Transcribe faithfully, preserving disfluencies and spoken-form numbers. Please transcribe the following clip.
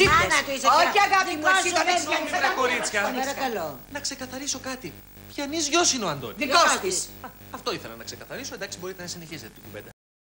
Τσίπρος. Άνα του είσαι. Όχι, αγάπη μου, εσύ δεν Συγγνώμη, βρε κορίτσια. Παρακαλώ. Να ξεκαθαρίσω κάτι. Ποιανής γιος είναι ο Αντώνης. Δικός της. Αυτό ήθελα να ξεκαθαρίσω. Εντάξει, μπορείτε να συνεχίσετε την κουβέντα.